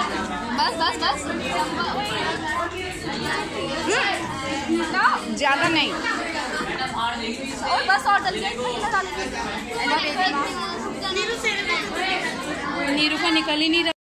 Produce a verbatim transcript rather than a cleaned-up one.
बस बस बस ज्यादा नहीं और बस और जल्दी नीरू का निकल ही नहीं रहा।